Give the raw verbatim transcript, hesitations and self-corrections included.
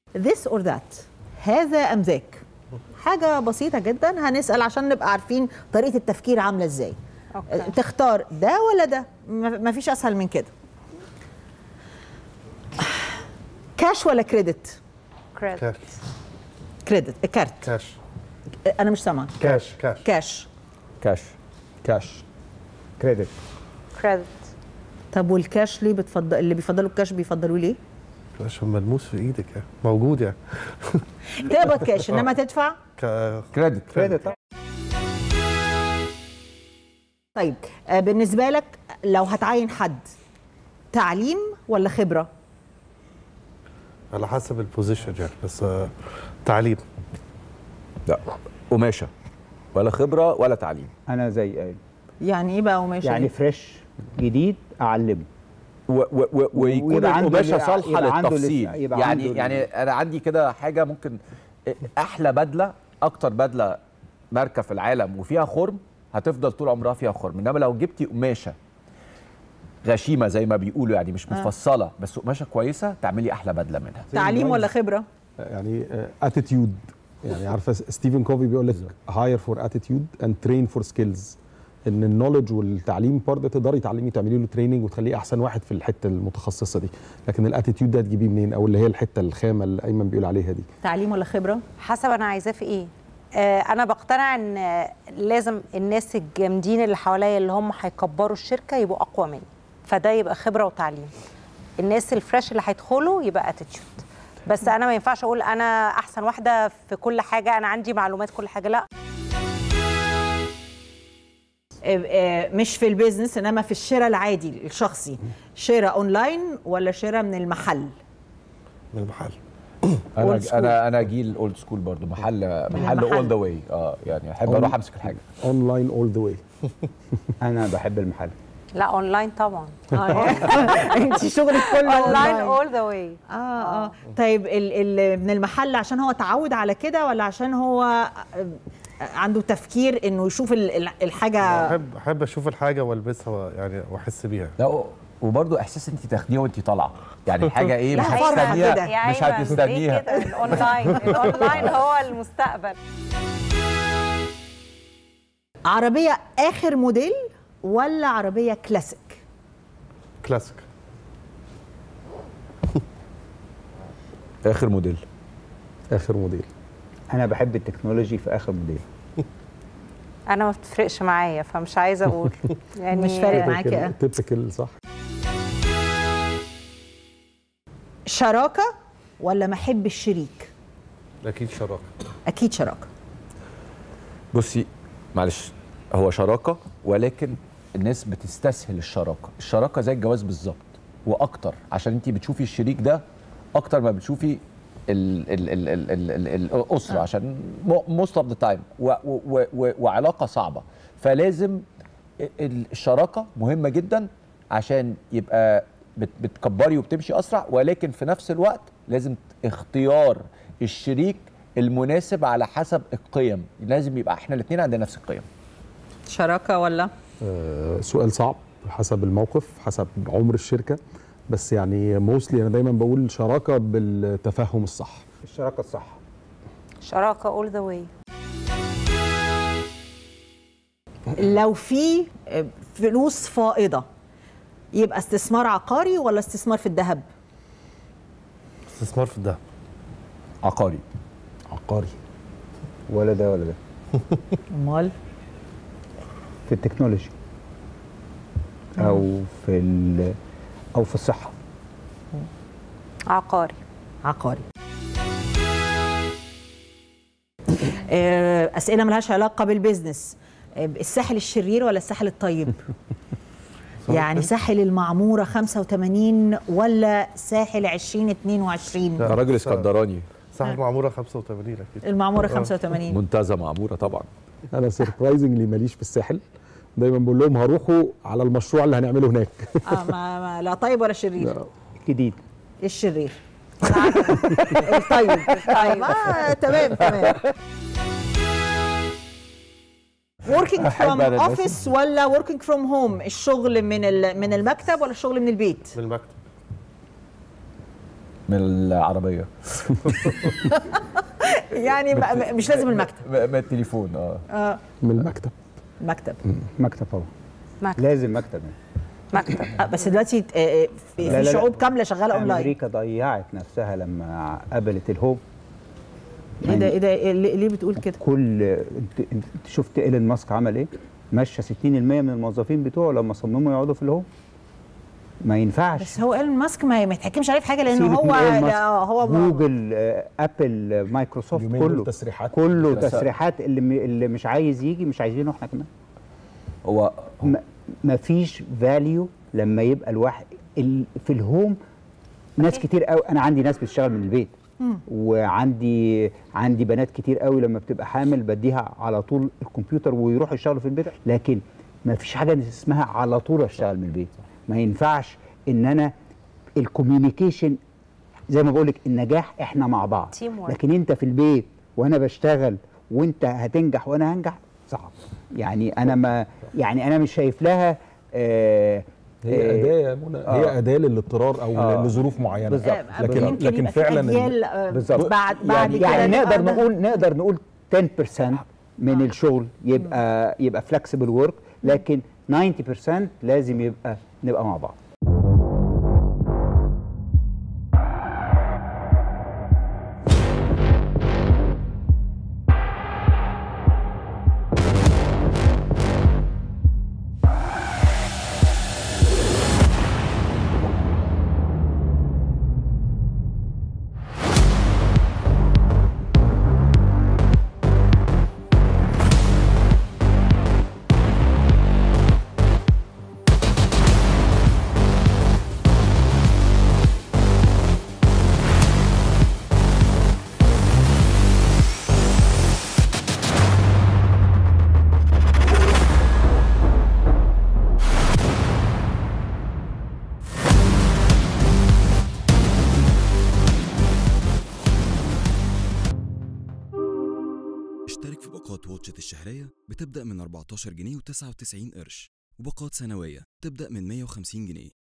this or that، هذا ام ذاك. حاجه بسيطه جدا، هنسال عشان نبقى عارفين طريقه التفكير عامله ازاي. أوكي. تختار ده ولا ده، ما فيش اسهل من كده. كاش ولا كريدت؟ كريدت. كريدت كارت. كاش. انا مش سامعه. كاش كاش كاش كاش كاش كريدت. كريدت. طب والكاش ليه بتفضل، اللي بيفضلوا الكاش بيفضلوا ليه؟ عشان ملموس في ايدك يعني، موجود يعني. تقبض كاش انما تدفع كريدت. كريدت. طيب بالنسبه لك لو هتعين حد، تعليم ولا خبره؟ على حسب البوزيشن يعني، بس تعليم. لا، قماشه ولا خبره ولا تعليم. انا زي قايل. يعني ايه بقى قماشه؟ يعني فريش جديد اعلمه و و ويكون القماشه صالحه للتفصيل. يعني يعني انا عندي كده حاجه، ممكن احلى بدله، اكتر بدله ماركه في العالم وفيها خرم هتفضل طول عمرها فيها خرم، انما لو جبتي قماشه غشيمه زي ما بيقولوا يعني مش متفصله آه. بس قماشه كويسه تعملي احلى بدله منها. تعليم ولا خبره؟ يعني اتيتيود، يعني عارفه ستيفن كوفي بيقول لك هاير فور اتيتيود اند ترين فور سكيلز، ان النولج والتعليم برضه تقدري تعلمي تعملي له تريننج وتخليه احسن واحد في الحته المتخصصه دي، لكن الاتيتيود ده تجيبيه منين، او اللي هي الحته الخامه اللي ايمن بيقول عليها دي. تعليم ولا خبره؟ حسب انا عايزاه في ايه. آه انا بقتنع ان لازم الناس الجامدين اللي حواليا اللي هم هيكبروا الشركه يبقوا اقوى مني، فده يبقى خبره وتعليم. الناس الفريش اللي هيدخلوا يبقى اتيتيود. بس انا ما ينفعش اقول انا احسن واحده في كل حاجه، انا عندي معلومات كل حاجه، لا. مش في البيزنس انما في الشراء العادي الشخصي، شراء اونلاين ولا شراء من المحل؟ من المحل. انا انا انا جيل اولد سكول برضو، محل محل اول ذا واي. اه يعني احب اروح امسك الحاجه. اونلاين اول ذا واي. انا بحب المحل. لا اونلاين طبعا. انت شغلك كله اونلاين اول ذا واي. اه اه طيب ال ال من المحل عشان هو اتعود على كده، ولا عشان هو عنده تفكير انه يشوف الحاجه؟ احب احب اشوف الحاجه والبسها يعني واحس بيها. لا وبرضه احساس انت تاخديها وانت طالعه، يعني الحاجه ايه مش هتستنيها، مش هتستنيها كده. الاونلاين الاونلاين هو المستقبل. عربيه اخر موديل ولا عربيه كلاسيك؟ كلاسيك. اخر موديل. اخر موديل. انا بحب التكنولوجي في اخر موديل. انا ما بتفرقش معايا فمش عايزه اقول يعني مش فارق معاكي. تبتكل صح. شراكه ولا محب الشريك؟ اكيد شراكه. اكيد شراكه. بصي معلش، هو شراكه ولكن الناس بتستسهل الشراكه، الشراكه زي الجواز بالظبط واكتر، عشان انت بتشوفي الشريك ده اكتر ما بتشوفي ال ال ال ال ال ال الاسره آه. عشان موست اوف ذا تايم وعلاقه صعبه، فلازم الشراكه مهمه جدا عشان يبقى بتكبري وبتمشي اسرع، ولكن في نفس الوقت لازم اختيار الشريك المناسب على حسب القيم، لازم يبقى احنا الاثنين عندنا نفس القيم. شراكه ولا؟ آه سؤال صعب، حسب الموقف، حسب عمر الشركه، بس يعني موستلي انا دايما بقول شراكه بالتفاهم الصح. الشراكه الصح. شراكه اول ذا واي. لو في فلوس فائضه يبقى استثمار عقاري ولا استثمار في الذهب؟ استثمار في الذهب. عقاري. عقاري. ولا ده ولا ده. امال؟ في التكنولوجي او في ال او في الصحه. عقاري. عقاري. اسئله ملهاش علاقه بالبيزنس. الساحل الشرير ولا الساحل الطيب؟ يعني ساحل المعموره خمسة وثمانين ولا ساحل عشرين اتنين وعشرين؟ راجل اسكندراني. ساحل المعموره خمسة وثمانين اكيد. المعموره خمسة وثمانين. منتزه معموره طبعا. انا سربرايزنجلي ماليش في الساحل، دايما بقول لهم هروحوا على المشروع اللي هنعمله هناك. اه ما, ما لا طيب ولا شرير؟ جديد. الشرير. الطيب. الطيب. اه تمام تمام. working from office ولا working from home؟ الشغل من من المكتب ولا الشغل من البيت؟ من المكتب. من العربيه. يعني م- مش لازم المكتب. من التليفون. اه اه من المكتب. المكتب. مكتب طبعا، مكتب. لازم مكتب. مكتب. آه بس دلوقتي آه، في, لا في لا لا. شعوب كامله شغاله اونلاين. امريكا ضيعت نفسها لما قبلت الهوم. ايه ده ايه ده إيه ليه ليه بتقول كده؟ كل انت انت شفت ايلون ماسك عمل ايه؟ مشى ستين بالمية من الموظفين بتوعه لما صمموا يقعدوا في الهوم. ما ينفعش. بس هو ايلون ماسك ما ما يتحكمش عليه في حاجه لانه سيبك هو من إيلون ماسك. لا، هو جوجل، آه، ابل، مايكروسوفت، اليومين دول كله تسريحات. كله بس- تسريحات. اللي م- اللي مش عايز يجي مش عايزينه احنا كمان. هو ما فيش فاليو لما يبقى الواحد ال- في الهوم. ناس كتير قوي، انا عندي ناس بتشتغل من البيت، وعندي عندي بنات كتير قوي لما بتبقى حامل بديها على طول الكمبيوتر ويروحوا يشتغلوا في البيت. لكن ما فيش حاجه اسمها على طول اشتغل من البيت. ما ينفعش ان انا الكوميونيكيشن زي ما بقول لك، النجاح احنا مع بعض. Teamwork. لكن انت في البيت وانا بشتغل وانت هتنجح وانا هنجح، صعب. يعني انا ما يعني انا مش شايف لها آه هي اداه يا منى، آه. هي اداه للاضطرار او آه. لظروف معينه. بالظبط. آه، لكن يمكن لكن يبقى في فعلا أجيال، آه، بالظبط. بعد بعد يعني, كده يعني تبقى نقدر ده- نقول نقدر نقول عشرة بالمية من الشغل يبقى يبقى فلكسبل ورك، لكن تسعين بالمية لازم يبقى نبقى مع بعض. اشترك في باقات واتشت الشهرية بتبدأ من أربعتاشر جنيه وتسعة وتسعين قرش، وباقات سنوية تبدأ من مية وخمسين جنيه.